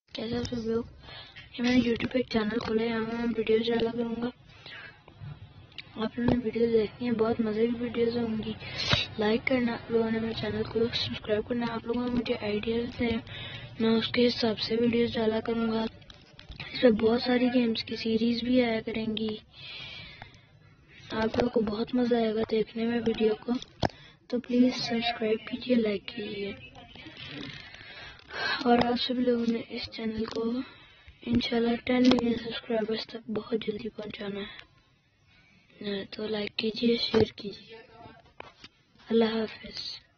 कैसे आप सब लोग, ये मैंने यूट्यूब पे एक चैनल खोला है, यहाँ मैं वीडियोज डाला करूँगा। आप लोगों ने वीडियो देखनी है, बहुत मज़े की वीडियोज होंगी। लाइक करना आप लोगों ने, मेरे चैनल को सब्सक्राइब करना। आप लोगों ने मुझे आइडियाज़ दें, मैं उसके हिसाब से वीडियोज डाला करूँगा। इसमें बहुत सारी गेम्स की सीरीज़ भी आया करेंगी। आप लोगों को बहुत मज़ा आएगा देखने में वीडियो को, तो प्लीज़ सब्सक्राइब कीजिए, लाइक कीजिए। और आप सभी लोगों ने इस चैनल को इंशाल्लाह 10 मिलियन सब्सक्राइबर्स तक बहुत जल्दी पहुंचाना है, तो लाइक कीजिए, शेयर कीजिए। अल्लाह हाफिज़।